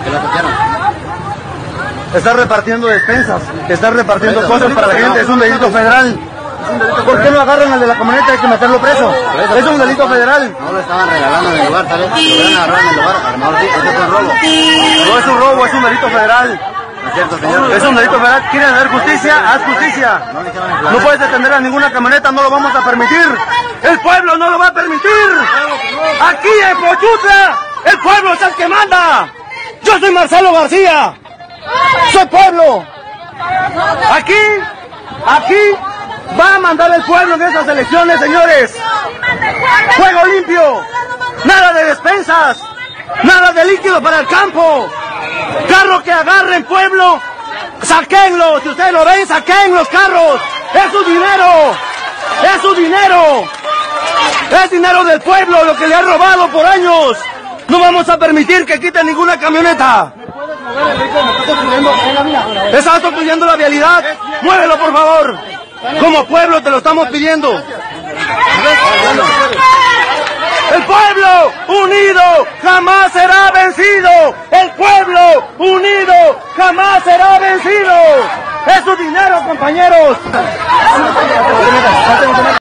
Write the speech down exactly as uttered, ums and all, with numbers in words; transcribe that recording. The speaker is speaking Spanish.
qué la saquearon? Está repartiendo despensas, está repartiendo Eso, cosas para la gente, es un delito federal. ¿Por qué no agarran al de la camioneta? Hay que meterlo preso. Es un delito federal. No lo estaban regalando en el lugar, tal vez. Lo hubieran agarrado en el lugar. A lo mejor sí, ese fue un robo. No es un robo, es un delito federal. ¿No es cierto, señor? Es un delito federal. ¿Quieren hacer justicia? Haz justicia. No puedes detener a ninguna camioneta, no lo vamos a permitir. El pueblo no lo va a permitir. Aquí en Pochutla, el pueblo es el que manda. Yo soy Marcelo García. Soy pueblo. Aquí, aquí va a mandar el pueblo en esas elecciones, señores. Juego limpio. Nada de despensas. Nada de líquido para el campo. Carro que agarren, pueblo. Saquenlo. Si ustedes lo ven, saquen los carros. Es su dinero. Es su dinero. Es dinero del pueblo, lo que le han robado por años. No vamos a permitir que quiten ninguna camioneta. Estás obstruyendo la vialidad. Muévelo, por favor. Como pueblo te lo estamos pidiendo. El pueblo unido jamás será vencido. El pueblo unido jamás será vencido. Es su dinero, compañeros.